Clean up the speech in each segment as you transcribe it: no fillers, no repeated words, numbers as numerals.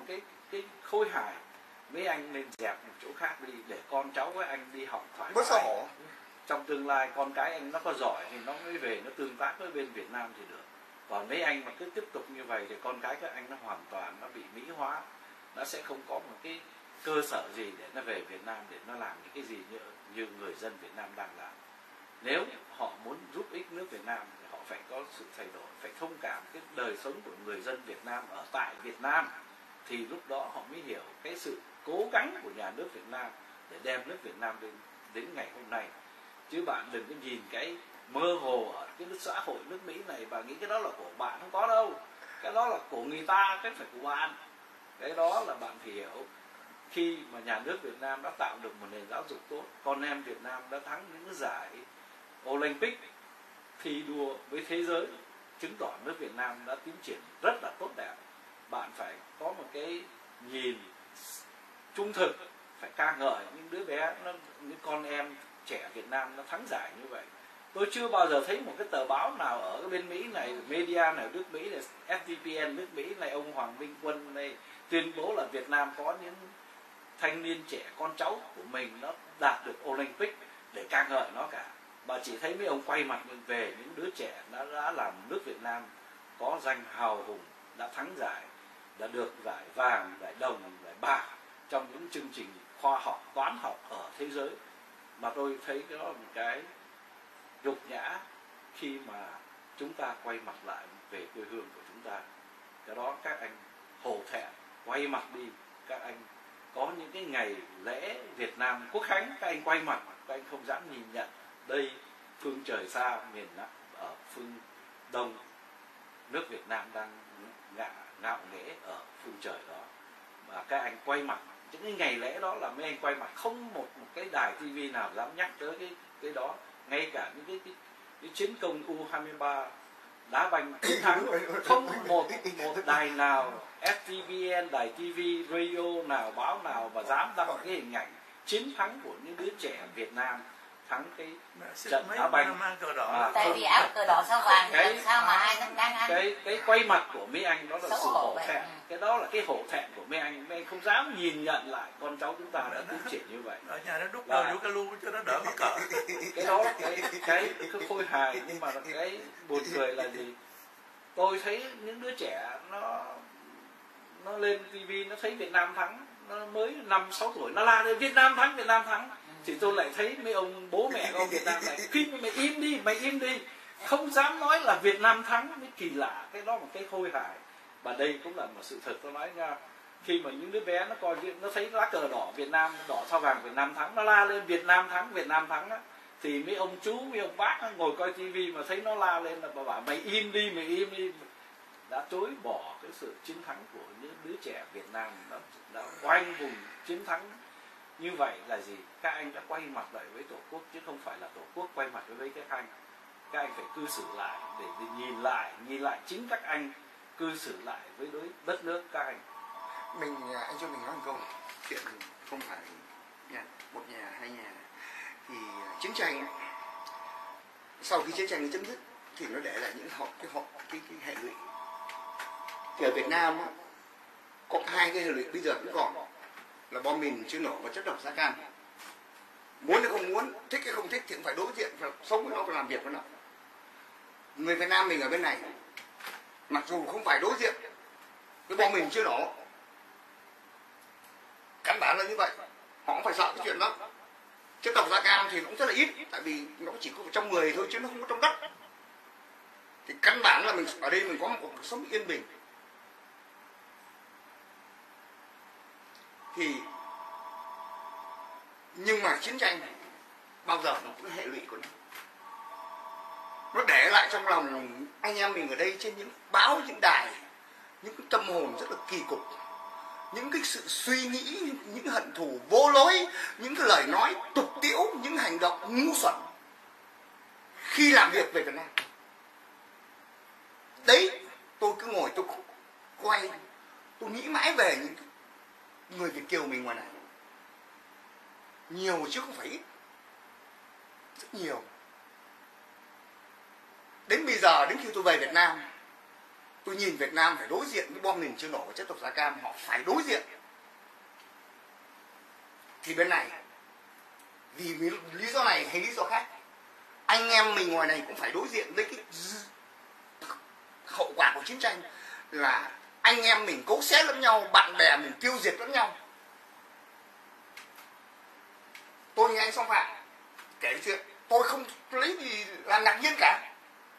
cái khôi hài. Mấy anh nên dẹp một chỗ khác đi để con cháu với anh đi học thoải Bớt xấu mái. hổ. Trong tương lai con cái anh nó có giỏi thì nó mới về nó tương tác với bên Việt Nam thì được. Còn mấy anh mà cứ tiếp tục như vậy thì con cái các anh nó hoàn toàn nó bị mỹ hóa, nó sẽ không có một cái cơ sở gì để nó về Việt Nam để nó làm những cái gì như người dân Việt Nam đang làm. Nếu họ muốn giúp ích nước Việt Nam thì họ phải có sự thay đổi, phải thông cảm cái đời sống của người dân Việt Nam ở tại Việt Nam, thì lúc đó họ mới hiểu cái sự cố gắng của nhà nước Việt Nam để đem nước Việt Nam đến ngày hôm nay. Chứ bạn đừng có nhìn cái mơ hồ ở cái xã hội nước Mỹ này và nghĩ cái đó là của bạn, không có đâu. Cái đó là của người ta, cái phải của bạn. Cái đó là bạn phải hiểu. Khi mà nhà nước Việt Nam đã tạo được một nền giáo dục tốt, con em Việt Nam đã thắng những cái giải Olympic thi đua với thế giới, chứng tỏ nước Việt Nam đã tiến triển rất là tốt đẹp. Bạn phải có một cái nhìn trung thực, phải ca ngợi những đứa bé, những con em trẻ Việt Nam nó thắng giải như vậy. Tôi chưa bao giờ thấy một cái tờ báo nào ở cái bên Mỹ này, media này, nước Mỹ này, FTPN nước Mỹ này, ông Hoàng Minh Quân này tuyên bố là Việt Nam có những thanh niên trẻ, con cháu của mình nó đạt được Olympic để ca ngợi nó cả. Bà chỉ thấy mấy ông quay mặt về những đứa trẻ đã làm nước Việt Nam có danh hào hùng, đã thắng giải, đã được giải vàng, giải đồng, giải bạc trong những chương trình khoa học, toán học ở thế giới. Mà tôi thấy cái đó là một cái nhục nhã khi mà chúng ta quay mặt lại về quê hương của chúng ta. Cái đó các anh hổ thẹn, quay mặt đi. Các anh có những cái ngày lễ Việt Nam Quốc khánh, các anh quay mặt, các anh không dám nhìn nhận đây phương trời xa miền Nam, ở phương Đông nước Việt Nam đang ngạo nghễ ở phương trời đó, và các anh quay mặt những cái ngày lễ đó là mấy anh quay mặt, không một cái đài TV nào dám nhắc tới cái đó. Ngay cả những cái chiến công U23 đá banh chiến thắng, không một đài nào, FTVN, đài TV, radio nào, báo nào mà dám đăng cái hình ảnh chiến thắng của những đứa trẻ Việt Nam thắng cái trận đá banh. Tại vì áo cờ đỏ sao vàng, sao mà ai cũng đang ăn. Cái quay mặt của mấy anh đó là sự hổ thẹn. Cái đó là cái hổ thẹn của mấy anh không dám nhìn nhận lại con cháu chúng ta đã tiến triển như vậy. Ở nhà nó đúc đầu vô cái lu cho nó đỡ mắc cỡ. Cái đó cái khôi hài, nhưng mà cái buồn cười là gì? Tôi thấy những đứa trẻ nó lên TV nó thấy Việt Nam thắng, nó mới 5-6 tuổi nó la lên Việt Nam thắng, Việt Nam thắng. Thì tôi lại thấy mấy ông bố mẹ con Việt Nam này khuyên mày im đi, không dám nói là Việt Nam thắng, mới kỳ lạ. Cái đó một cái khôi hài. Và đây cũng là một sự thật tôi nói nha. Khi mà những đứa bé nó coi nó thấy lá cờ đỏ Việt Nam, đỏ sao vàng Việt Nam thắng, nó la lên Việt Nam thắng, Việt Nam thắng á, thì mấy ông chú, mấy ông bác ngồi coi tivi mà thấy nó la lên là bà bảo mày im đi, đã chối bỏ cái sự chiến thắng của những đứa trẻ Việt Nam đã oanh vùng chiến thắng. Như vậy là gì? Các anh đã quay mặt lại với Tổ quốc, chứ không phải là Tổ quốc quay mặt với các anh. Các anh phải cư xử lại để nhìn lại chính các anh cư xử lại với đất nước các anh. Anh cho mình nói một câu chuyện, không phải một nhà, hai nhà. Thì chiến tranh sau khi chiến tranh nó chấm dứt thì nó để lại những cái hệ lụy. Thì ở Việt Nam có hai cái hệ lụy bây giờ cũng còn, là bom mìn chưa nổ và chất độc da cam. Muốn hay không muốn, thích hay không thích thì cũng phải đối diện, phải sống với nó, phải làm việc với nó. Người Việt Nam mình ở bên này, mặc dù không phải đối diện với bom mìn chưa nổ, căn bản là như vậy, họ cũng phải sợ cái chuyện đó. Chất độc da cam thì cũng rất là ít, tại vì nó chỉ có trong người thôi chứ nó không có trong đất. Thì căn bản là mình ở đây mình có một cuộc sống yên bình. Thì nhưng mà chiến tranh bao giờ nó cũng hệ lụy của nó để lại trong lòng anh em mình ở đây, trên những báo, những đài, những cái tâm hồn rất là kỳ cục, những cái sự suy nghĩ, những hận thù vô lối, những cái lời nói tục tĩu, những hành động ngu xuẩn khi làm việc về Việt Nam. Đấy, tôi cứ ngồi tôi quay, tôi nghĩ mãi về những người Việt kiều mình ngoài này. Nhiều chứ không phải ít, rất nhiều. Đến bây giờ, đến khi tôi về Việt Nam, tôi nhìn Việt Nam phải đối diện với bom mìn chưa nổ và chất độc da cam, họ phải đối diện. Thì bên này vì lý do này hay lý do khác, anh em mình ngoài này cũng phải đối diện với cái hậu quả của chiến tranh, là anh em mình cấu xé lẫn nhau, bạn bè mình tiêu diệt lẫn nhau. Tôi nghe anh Song Phạm kể chuyện, tôi không lấy gì làm ngạc nhiên cả.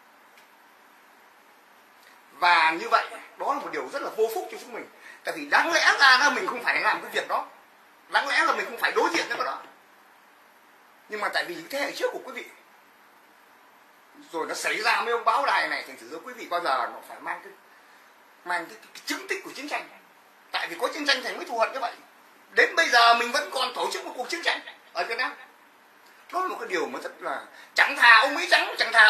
Và như vậy đó là một điều rất là vô phúc cho chúng mình. Tại vì đáng lẽ ra mình không phải làm cái việc đó, đáng lẽ là mình không phải đối diện với cái đó. Nhưng mà tại vì thế hệ trước của quý vị rồi nó xảy ra mấy ông báo đài này, thành thử ra quý vị bao giờ nó phải mang cái chứng tích của chiến tranh. Tại vì có chiến tranh thành mới thù hận như vậy. Đến bây giờ mình vẫn còn tổ chức một cuộc chiến tranh ở Việt Nam. Đó là một cái điều mà rất là chẳng thà ông Mỹ trắng, chẳng thà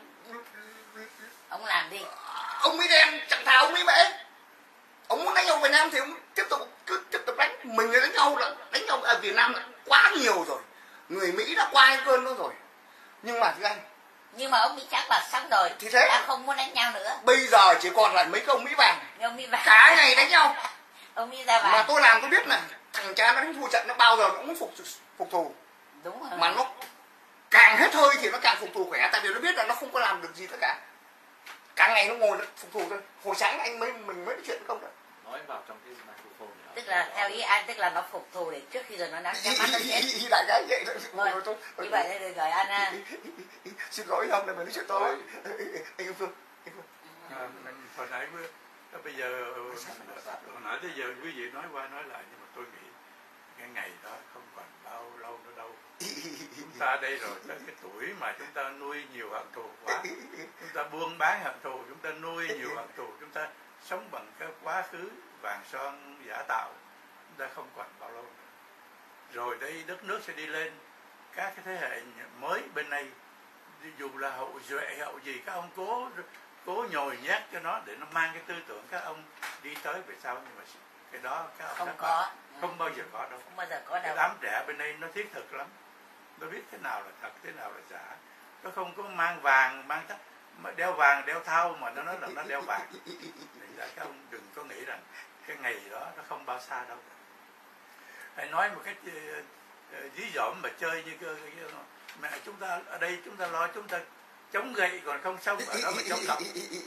ông làm đi, ông Mỹ đen, chẳng thà ông Mỹ mễ. Ông muốn đánh nhau Việt Nam thì ông cứ tiếp tục đánh. Mình đánh nhau ở Việt Nam là quá nhiều rồi. Người Mỹ đã qua cái cơn đó rồi. Nhưng mà thưa anh, nhưng mà ông Mỹ trắng là xong rồi, thì thế đã không muốn đánh nhau nữa. Bây giờ chỉ còn lại mấy cái ông Mỹ vàng, ông Mỹ vàng cả ngày đánh nhau. Ông Mỹ da vàng. Mà tôi làm tôi biết này, thằng cha nó đánh thua trận nó bao giờ nó cũng muốn phục thù. Đúng rồi. Mà nó càng hết hơi thì nó càng phục thù khỏe, tại vì nó biết là nó không có làm được gì tất cả. Cả ngày nó ngồi nó phục thù thôi. Hồi sáng mình mới nói chuyện không đấy. Nói vào trong cái microphone này. Tức là theo ý anh, tức là nó phục thù để trước khi rồi nó nắm mắt nó chết. Đại gái vậy đó. Vâng, như vậy thì gọi anh. Xin lỗi không, để mình nói chuyện tôi. Anh Phương. Hồi nãy bây giờ hồi nãy tới giờ quý vị nói qua nói lại, nhưng mà tôi nghĩ cái ngày đó không còn bao lâu nữa đâu. Chúng ta đây rồi tới cái tuổi mà chúng ta nuôi nhiều hận thù quá, chúng ta buôn bán hận thù, chúng ta nuôi nhiều hận thù, chúng ta sống bằng cái quá khứ vàng son giả tạo, chúng ta không còn bao lâu nữa. Rồi đây đất nước sẽ đi lên, các cái thế hệ mới bên này dù là hậu duệ hậu gì, các ông cố nhồi nhét cho nó để nó mang cái tư tưởng các ông đi tới về sau, nhưng mà cái đó các ông không có, không bao giờ có đâu. Không bao giờ có đâu. Cái đám trẻ bên đây nó thiết thực lắm, nó biết thế nào là thật, thế nào là giả. Nó không có mang vàng, đeo vàng, đeo thau mà nó nói là nó đeo vàng. Thành ra các ông đừng có nghĩ rằng cái ngày đó nó không bao xa đâu. Hãy nói một cách dí dỏm mà chơi như mẹ chúng ta ở đây, chúng ta lo chúng ta chống gậy còn không xong ở đó mà chống cộng.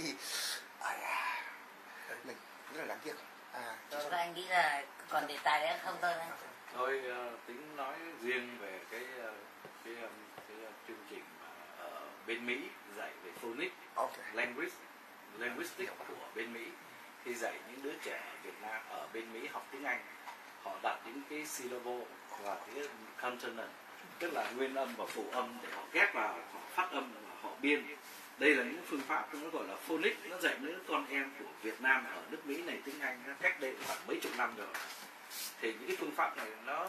Mình rất là đáng tiếc. Rồi các anh nghĩ là còn đề tài đấy không thôi anh? Tôi tính nói riêng về cái chương trình mà ở bên Mỹ dạy về phonics, linguistics của bên Mỹ. Khi dạy những đứa trẻ ở Việt Nam ở bên Mỹ học tiếng Anh, họ đặt những cái syllable và cái consonant, tức là nguyên âm và phụ âm để họ ghép vào, họ phát âm và họ biên. Đây là những phương pháp nó gọi là phonics, nó dạy những con em của Việt Nam ở nước Mỹ này tiếng Anh cách đây khoảng mấy chục năm rồi. Thì những cái phương pháp này nó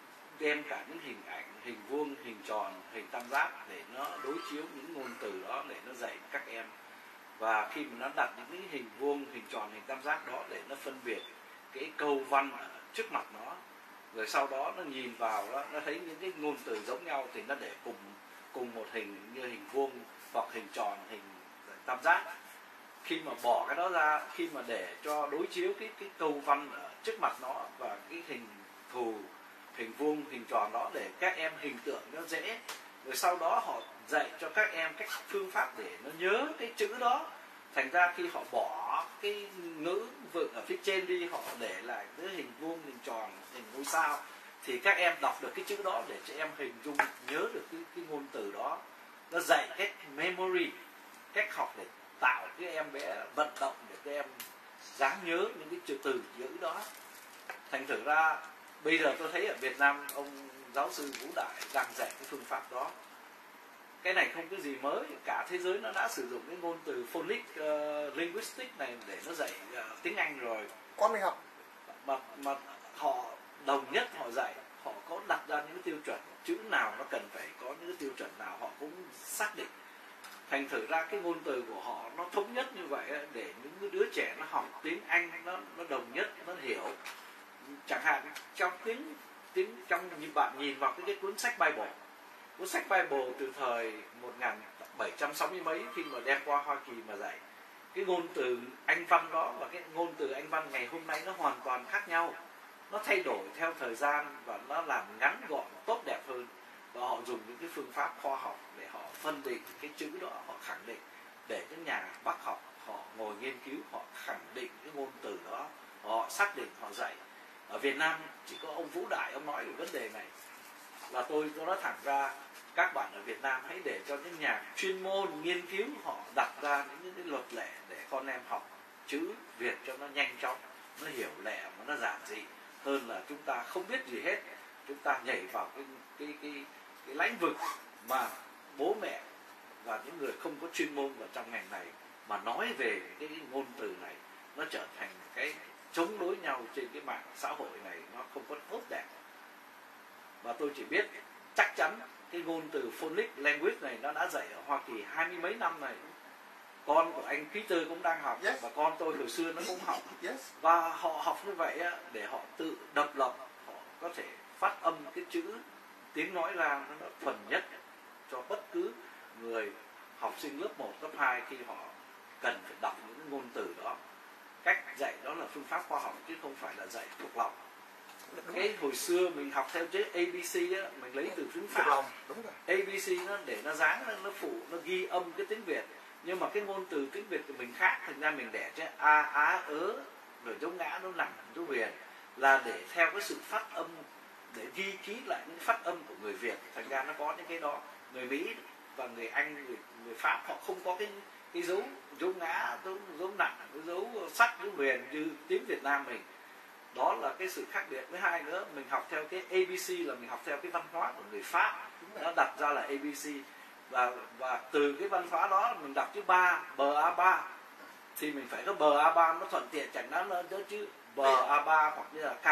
đem cả những hình ảnh, hình vuông, hình tròn, hình tam giác để nó đối chiếu những ngôn từ đó để nó dạy các em. Và khi mà nó đặt những cái hình vuông, hình tròn, hình tam giác đó để nó phân biệt cái câu văn ở trước mặt nó, rồi sau đó nó nhìn vào đó, nó thấy những cái ngôn từ giống nhau thì nó để cùng một hình như hình vuông hoặc hình tròn, hình tam giác. Khi mà bỏ cái đó ra, khi mà để cho đối chiếu cái câu văn ở trước mặt nó và cái hình thù, hình vuông, hình tròn đó để các em hình tượng nó dễ. Rồi sau đó họ dạy cho các em cách phương pháp để nó nhớ cái chữ đó. Thành ra khi họ bỏ cái ngữ vựng ở phía trên đi, họ để lại cái hình vuông, hình tròn, hình ngôi sao, thì các em đọc được cái chữ đó để cho em hình dung nhớ được cái ngôn từ đó. Nó dạy cách memory, cách học để tạo cái em bé vận động để các em dám nhớ những cái từ chữ đó. Thành thử ra bây giờ tôi thấy ở Việt Nam ông giáo sư Vũ Đại đang dạy cái phương pháp đó. Cái này không có gì mới, cả thế giới nó đã sử dụng cái ngôn từ phonics linguistics này để nó dạy tiếng Anh rồi. Con mình học Mà họ đồng nhất họ dạy, họ có đặt ra những cái tiêu chuẩn, chữ nào nó cần phải có những cái tiêu chuẩn nào họ cũng xác định. Thành thử ra cái ngôn từ của họ nó thống nhất như vậy để những đứa trẻ nó học tiếng Anh nó đồng nhất, nó hiểu. Chẳng hạn trong trong như bạn nhìn vào cái cuốn sách Bible, cuốn sách Bible từ thời 1760 mấy khi mà đem qua Hoa Kỳ mà dạy, cái ngôn từ Anh văn đó và cái ngôn từ Anh văn ngày hôm nay nó hoàn toàn khác nhau. Nó thay đổi theo thời gian và nó làm ngắn gọn, tốt đẹp hơn. Và họ dùng những cái phương pháp khoa học để họ phân định cái chữ đó, họ khẳng định, để những nhà Bắc học họ ngồi nghiên cứu, họ khẳng định cái ngôn từ đó, họ xác định, họ dạy. Ở Việt Nam chỉ có ông Vũ Đại ông nói về vấn đề này. Và tôi nói thẳng ra, các bạn ở Việt Nam hãy để cho những nhà chuyên môn nghiên cứu họ đặt ra những cái luật lệ để con em học chữ Việt cho nó nhanh chóng, nó hiểu lẹ mà nó giản dị hơn là chúng ta không biết gì hết, chúng ta nhảy vào cái lĩnh vực mà bố mẹ và những người không có chuyên môn vào trong ngành này mà nói về cái ngôn từ này, nó trở thành cái chống đối nhau trên cái mạng xã hội này, nó không có tốt đẹp. Và tôi chỉ biết chắc chắn cái ngôn từ phonic language này nó đã dạy ở Hoa Kỳ 20 mấy năm này. Con của anh Peter cũng đang học, và con tôi hồi xưa nó cũng học. Và họ học như vậy để họ tự độc lập, họ có thể phát âm cái chữ tiếng nói ra nó thuần nhất cho bất cứ người học sinh lớp 1, lớp 2 khi họ cần phải đọc những ngôn từ đó. Cách dạy đó là phương pháp khoa học chứ không phải là dạy thuộc lòng. Cái hồi xưa mình học theo chữ ABC á, mình lấy từ tiếng Pháp. ABC nó để nó dáng, nó phụ, nó ghi âm cái tiếng Việt. Nhưng mà cái ngôn từ tiếng Việt của mình khác, thành ra mình để cho a, á, ớ, rồi dấu ngã, nó nặng, dấu huyền, là để theo cái sự phát âm, để ghi ký lại những phát âm của người Việt. Thành ra nó có những cái đó. Người Mỹ và người Anh, người Pháp họ không có cái dấu ngã, dấu nặng, cái dấu sắc, dấu huyền như tiếng Việt Nam mình. Đó là cái sự khác biệt. Với hai nữa, mình học theo cái ABC là mình học theo cái văn hóa của người Pháp, nó đặt ra là ABC. Và từ cái văn hóa đó mình đọc chữ ba, bờ a ba, thì mình phải có bờ a ba nó thuận tiện, chẳng đáng nó chữ bờ a ba hoặc như là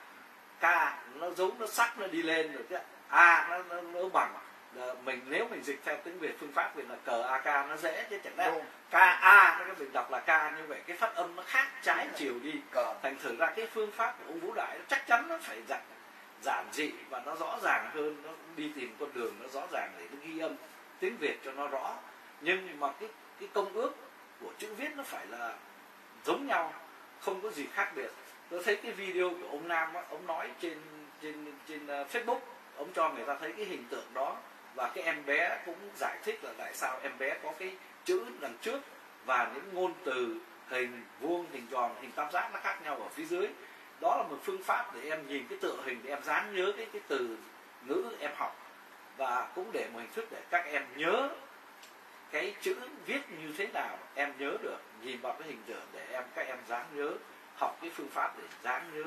k nó giống, nó sắc, nó đi lên, rồi cái a nó bằng. Mình nếu mình dịch theo tiếng Việt, phương pháp Việt là cờ a k nó dễ, chứ chẳng lẽ k a nó mình đọc là k, như vậy cái phát âm nó khác trái chiều đi. Thành thử ra cái phương pháp của ông Vũ Đại chắc chắn nó phải giản dị và nó rõ ràng hơn, nó đi tìm con đường nó rõ ràng để nó ghi âm tiếng Việt cho nó rõ. Nhưng mà cái công ước của chữ viết nó phải là giống nhau, không có gì khác biệt. Tôi thấy cái video của ông Nam á, ông nói trên Facebook, ông cho người ta thấy cái hình tượng đó, và cái em bé cũng giải thích là tại sao em bé có cái chữ đằng trước và những ngôn từ hình vuông, hình tròn, hình tam giác nó khác nhau ở phía dưới. Đó là một phương pháp để em nhìn cái tựa hình để em dán nhớ cái từ ngữ em học, và cũng để một hình thức để các em nhớ cái chữ viết như thế nào, em nhớ được, nhìn vào cái hình tượng để các em dán nhớ, học cái phương pháp để dán nhớ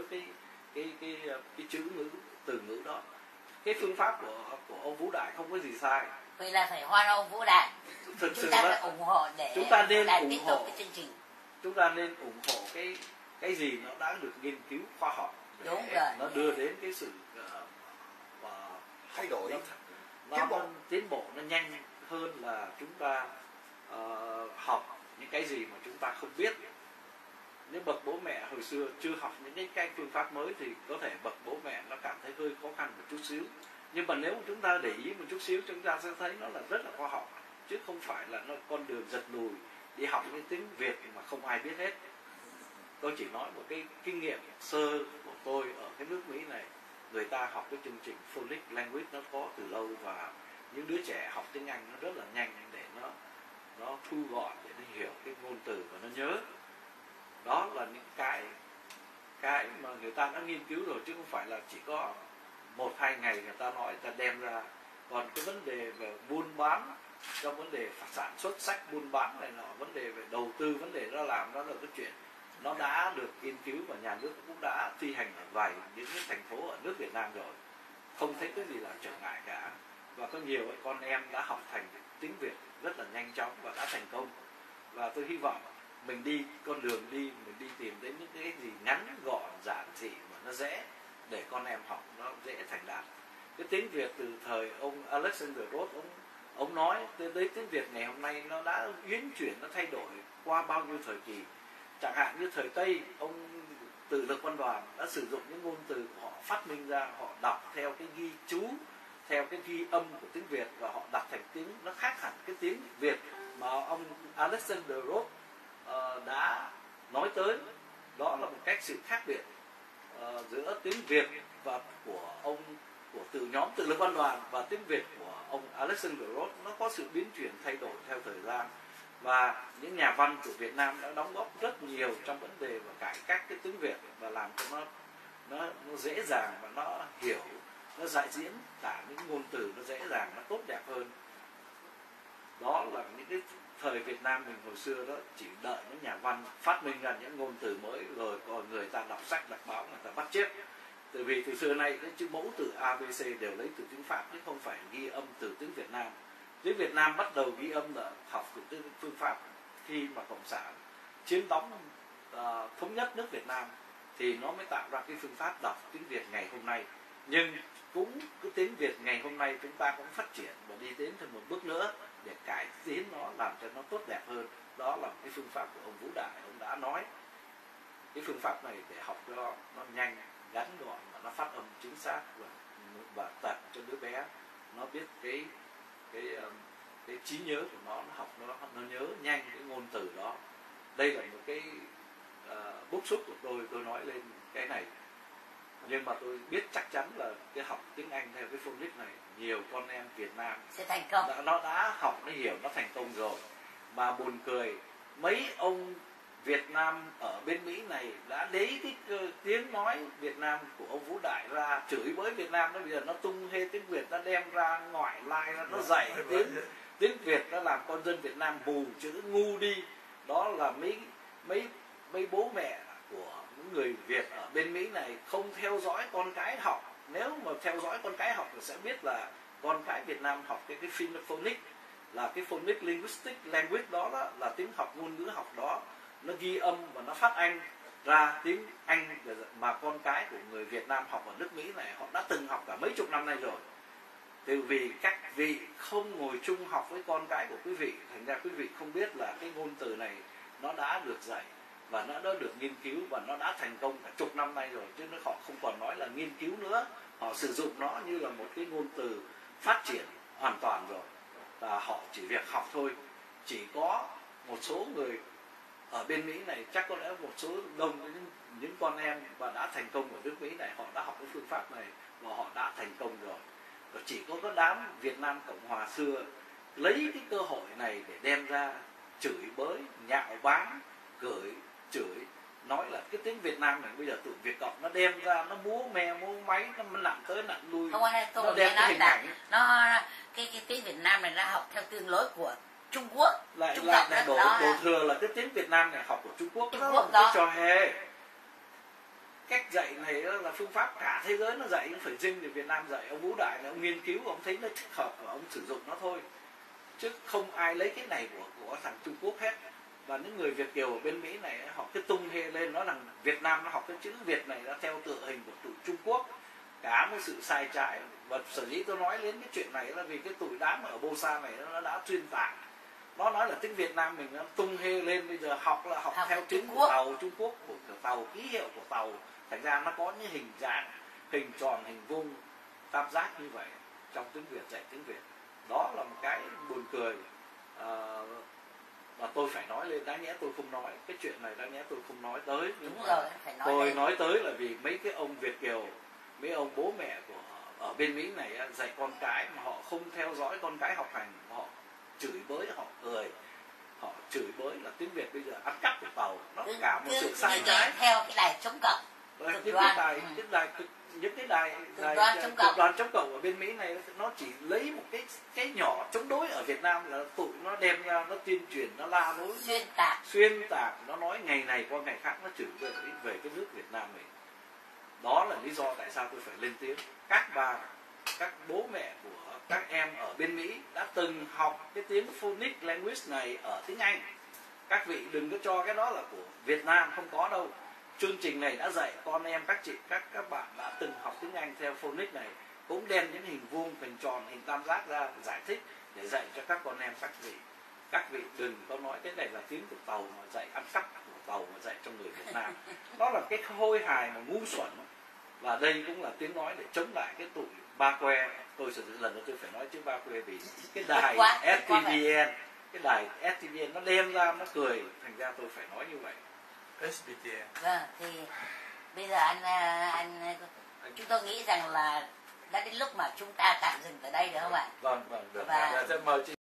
cái chữ ngữ, từ ngữ đó. Cái phương pháp của ông Vũ Đại không có gì sai. Vậy là phải hoan ông Vũ Đại. Thực chúng ta phải ủng hộ để chúng ta nên ủng hộ cái chương trình. Chúng ta nên ủng hộ cái gì nó đã được nghiên cứu khoa học, đúng rồi, nó đưa đến cái sự thay đổi, nó tiến bộ nó nhanh hơn là chúng ta học những cái gì mà chúng ta không biết. Nếu bậc bố mẹ hồi xưa chưa học những cái phương pháp mới thì có thể bậc bố mẹ nó cảm thấy hơi khó khăn một chút xíu. Nhưng mà nếu mà chúng ta để ý một chút xíu, chúng ta sẽ thấy nó là rất là khoa học, chứ không phải là nó con đường giật lùi đi học những tiếng Việt mà không ai biết hết. Tôi chỉ nói một cái kinh nghiệm sơ của tôi ở cái nước Mỹ này. Người ta học cái chương trình phonic language nó có từ lâu, và những đứa trẻ học tiếng Anh nó rất là nhanh để nó thu gọn, để nó hiểu cái ngôn từ và nó nhớ. Đó là những cái mà người ta đã nghiên cứu rồi, chứ không phải là chỉ có 1-2 ngày người ta nói, người ta đem ra. Còn cái vấn đề về buôn bán, trong vấn đề sản xuất sách buôn bán này nọ, vấn đề về đầu tư, vấn đề nó làm, đó là cái chuyện nó đã được nghiên cứu và nhà nước cũng đã thi hành ở vài những thành phố ở nước Việt Nam rồi, không thấy cái gì là trở ngại cả. Và có nhiều con em đã học thành tiếng Việt rất là nhanh chóng và đã thành công. Và tôi hy vọng mình đi con đường mình đi tìm đến những cái gì ngắn gọn, giản dị mà nó dễ, để con em học nó dễ thành đạt. Cái tiếng Việt từ thời ông Alexander Roth, ông nói tới tiếng Việt ngày hôm nay nó đã biến chuyển, nó thay đổi qua bao nhiêu thời kỳ. Chẳng hạn như thời Tây, ông Tự Lực Văn Đoàn đã sử dụng những ngôn từ của họ phát minh ra, họ đọc theo cái ghi chú, theo cái ghi âm của tiếng Việt, và họ đọc thành tiếng nó khác hẳn cái tiếng Việt mà ông Alexander Roth đã nói tới, đó là một cách sự khác biệt giữa tiếng Việt và của từ nhóm Tự lực Văn đoàn và tiếng Việt của ông Alexander Roth. Nó có sự biến chuyển thay đổi theo thời gian, và những nhà văn của Việt Nam đã đóng góp rất nhiều trong vấn đề và cải cách cái tiếng Việt và làm cho nó dễ dàng và nó hiểu, nó giải diễn tả những ngôn từ nó dễ dàng, nó tốt đẹp hơn. Đó là những cái thời Việt Nam mình hồi xưa đó, chỉ đợi những nhà văn phát minh ra những ngôn từ mới rồi còn người ta đọc sách đọc báo người ta bắt chước. Tại vì từ xưa nay cái chữ mẫu từ ABC đều lấy từ tiếng Pháp chứ không phải ghi âm từ tiếng Việt Nam. Tiếng Việt Nam bắt đầu ghi âm là học từ phương Pháp khi mà Cộng sản chiếm đóng thống nhất nước Việt Nam thì nó mới tạo ra cái phương pháp đọc tiếng Việt ngày hôm nay. Nhưng cũng cái tiếng Việt ngày hôm nay chúng ta cũng phát triển và đi đến thêm một bước nữa để cải tiến nó, làm cho nó tốt đẹp hơn. Đó là cái phương pháp của ông Vũ Đại, ông đã nói cái phương pháp này để học cho nó nhanh, ngắn gọn và nó phát âm chính xác và tập cho đứa bé nó biết cái trí nhớ của nó học nó nhớ nhanh cái ngôn từ đó. Đây là một cái bức xúc của tôi nói lên cái này, nhưng mà tôi biết chắc chắn là cái học tiếng Anh theo cái phonics này nhiều con em Việt Nam sẽ thành công. Nó đã học, nó hiểu, nó thành công rồi. Mà buồn cười, mấy ông Việt Nam ở bên Mỹ này đã lấy cái tiếng nói Việt Nam của ông Vũ Đại ra chửi bới Việt Nam. Nó bây giờ nó tung hê tiếng Việt, nó đem ra ngoại lai ra, nó dạy tiếng Việt, nó làm con dân Việt Nam mù chữ, ngu đi. Đó là mấy bố mẹ của những người Việt ở bên Mỹ này không theo dõi con cái học. Nếu mà theo dõi con cái học thì sẽ biết là con cái Việt Nam học cái phonics, là cái phonics linguistic language, đó là tiếng học, ngôn ngữ học đó, nó ghi âm và nó phát âm ra tiếng Anh. Mà con cái của người Việt Nam học ở nước Mỹ này họ đã từng học cả mấy chục năm nay rồi. Từ vì các vị không ngồi chung học với con cái của quý vị, thành ra quý vị không biết là cái ngôn từ này nó đã được dạy và nó đã được nghiên cứu và nó đã thành công cả chục năm nay rồi, chứ họ không còn nói là nghiên cứu nữa. Họ sử dụng nó như là một cái ngôn từ phát triển hoàn toàn rồi, và họ chỉ việc học thôi. Chỉ có một số người ở bên Mỹ này, chắc có lẽ một số đông những con em và đã thành công ở nước Mỹ này, họ đã học cái phương pháp này và họ đã thành công rồi. Và chỉ có cái đám Việt Nam Cộng Hòa xưa lấy cái cơ hội này để đem ra chửi bới, nhạo báng, chửi, nói là cái tiếng Việt Nam này bây giờ tụi Việt Cộng nó đem ra, nó múa me múa máy, nó nặng tới nặng lui. Không ai tôi đem cái hình ảnh cái tiếng Việt Nam này ra học theo tương lối của Trung Quốc. Lại đổ thừa là cái tiếng Việt Nam này học của Trung Quốc. Đó là một cái trò hề. Cách dạy này là phương pháp cả thế giới nó dạy, không phải riêng người Việt Nam dạy. Ông Vũ Đại này ông nghiên cứu, ông thấy nó thích hợp và ông sử dụng nó thôi, chứ không ai lấy cái này của thằng Trung Quốc hết. Và những người Việt kiều ở bên Mỹ này họ cứ tung hê lên nói rằng Việt Nam nó học cái chữ Việt này đã theo tựa hình của tụi Trung Quốc. Cả một sự sai trái. Và sở dĩ tôi nói đến cái chuyện này là vì cái tụi đám ở Bô Sa này nó đã xuyên tạc. Nó nói là tiếng Việt Nam mình nó tung hê lên, bây giờ học là học theo tiếng của tàu Trung Quốc, của tàu, ký hiệu của tàu. Thành ra nó có những hình dạng, hình tròn, hình vuông, tam giác như vậy trong tiếng Việt, dạy tiếng Việt. Đó là một cái buồn cười. Và tôi phải nói lên, đáng nhẽ tôi không nói cái chuyện này, đáng nhẽ tôi không nói tới. Đúng rồi, phải nói tôi lên. Nói tới là vì mấy cái ông Việt kiều, mấy ông bố mẹ của ở bên Mỹ này dạy con cái mà họ không theo dõi con cái học hành, họ chửi bới, họ cười, họ chửi bới là tiếng Việt bây giờ ăn cắp của tàu. Nó cả một sự sai trái theo cái đài chống cộng. Những cái đài cực đoan chống cộng ở bên Mỹ này nó chỉ lấy một cái nhỏ chống đối ở Việt Nam là tụi nó đem ra, nó tuyên truyền, nó la lối, xuyên tạc, nó nói ngày này qua ngày khác, nó chửi về cái nước Việt Nam mình. Đó là lý do tại sao tôi phải lên tiếng. Các bố mẹ của các em ở bên Mỹ đã từng học cái tiếng phonics language này ở tiếng Anh. Các vị đừng có cho cái đó là của Việt Nam, không có đâu. Chương trình này đã dạy con em, các chị, các bạn đã từng học tiếng Anh theo phonics này, cũng đem những hình vuông, hình tròn, hình tam giác ra giải thích để dạy cho các con em các vị. Các vị đừng có nói cái này là tiếng của tàu mà dạy ăn cắp của tàu mà dạy cho người Việt Nam. Đó là cái hôi hài mà ngu xuẩn. Và đây cũng là tiếng nói để chống lại cái tụi ba que. Tôi sử dụng lần nữa tôi phải nói chữ ba que vì cái đài STVN, cái đài STVN nó đem ra nó cười, thành ra tôi phải nói như vậy. SBTN. Vâng, thì bây giờ chúng tôi nghĩ rằng là đã đến lúc mà chúng ta tạm dừng tại đây được không ạ? Vâng, được. Và- Dạ, mời chị.